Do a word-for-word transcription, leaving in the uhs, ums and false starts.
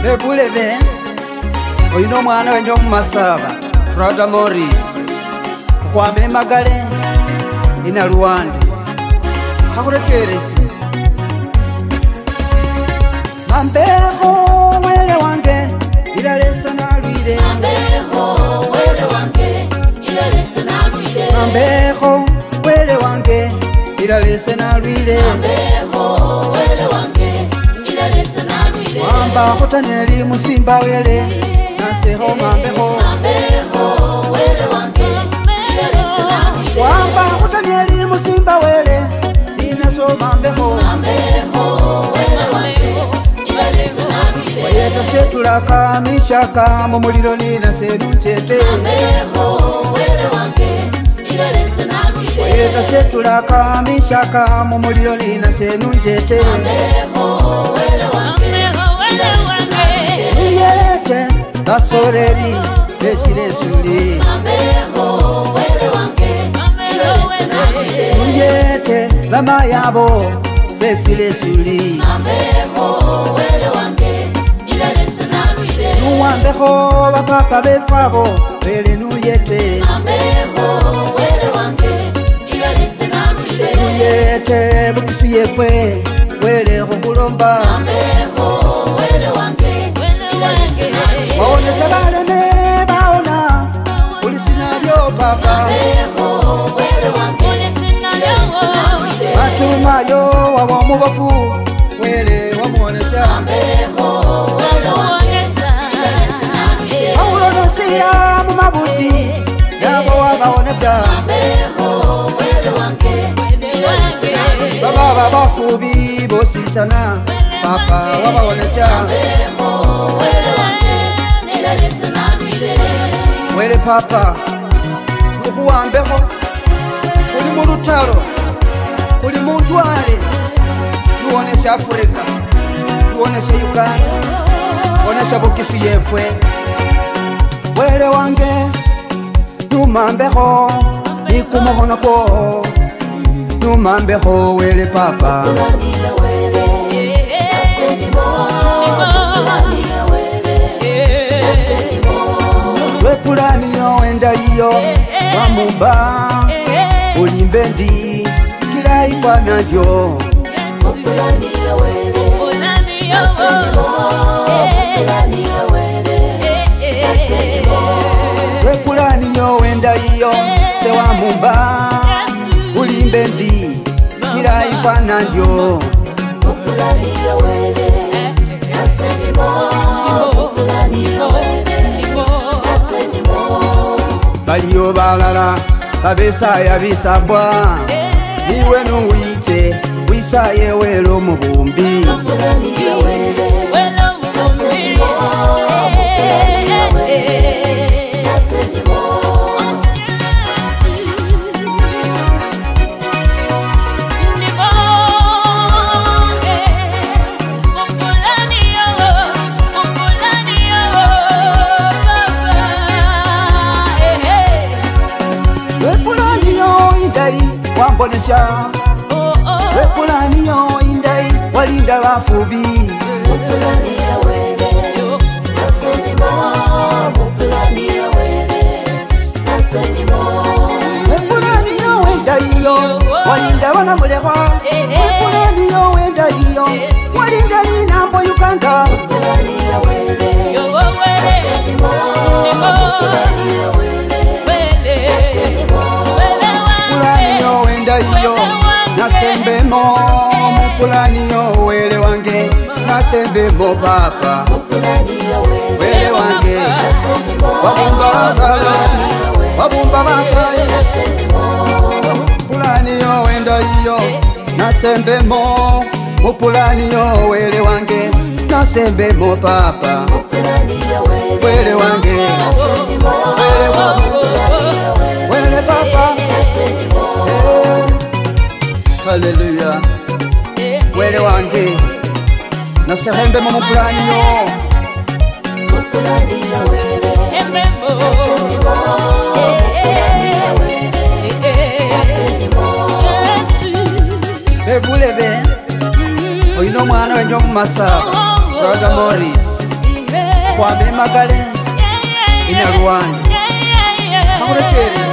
Bebulebe oyino mwana wenjo mumasaba Brother Morris kwame magale ina Rwanda hakurekeresi Mambeho wele wange ilalesa na lwire Mambeho wele wange ilalesa na lwire Mambeho wele wange ilalesa na lwire Mambeho wele wange ilalesa na lwire Wamba hotaneli musimba wele naseho mambeho Mambeho wele wange ilalesa na lwire Wamba hotaneli musimba wele ninaso mambeho Mambeho wele wange ilalesa na lwire Wayeta setulaka mishaka mu muliro nina senuchete Mambeho wele wange ilalesa na lwire Wayeta setulaka mishaka mu muliro nina senunchete Mambeho wele wange ilalesa na lwire Nuyete basoreri ekiresuli Mambeho wele wange ilalesa na lwire Nuyete bama yabo bekiresuli Mambeho wele wange ilalesa na lwire Nuwambeho bapapa befabo bele nuyete Mambeho wele wange ilalesa na lwire Nuyete bukisu yefwe wele kukulomba Mambeho wele wange ilalesa na lwire Waonesha baleme baona ulisinalyo papa Mambeho wele wange ilalesa na lwire Matumayo wabo mubofu wele wamuonesha Mambeho wele wange ilalesa na lwire Aulonosira mu mabusi yabo wabaonesha Mambeho wele wange ilalesa na lwire Baba bafubi bosisana papa wabaonesha Mambeho wele wange ilalesa na lwire Wele papa nukuwambeho kuli mu lutalo kuli mu ntwale nuwonesha Afrika nuwonesha Uganda wonesha bukisu yefwe Wele wange numambeho nikumuhono kwo numambeho wele papa Wepulaniyo wenda iyo wamumba ulimbe ndi kila ifanajo Wepulaniyo wenda iyo se wamumba ulimbe ndi kila ifanajo Baliyo balala babesaya bisabwa niwe nuwiche wisaye welo mubumbi Wepulaniyo indai wambonesha Wepulaniyo indai walinda bafubi Wepulaniyo wenda iyo walinda wanamulekwa Wepulaniyo wenda iyo walinda inambo Uganda Mupulaniyo wenda iyo nasembemo Mupulaniyo wele wange nasembemo papa Wele wange wabumba basala wabumba bakaye Mupulaniyo wenda iyo nasembemo Mupulaniyo wele wange nasembemo papa Wele wange wele wange wele papa Eh, Hallelujah Wele wange nasembemo Mupulaniyo Bebulebe oyino mwana wenjo mumasaba Brother Morris kwame magale ina Rwanda. Makuletere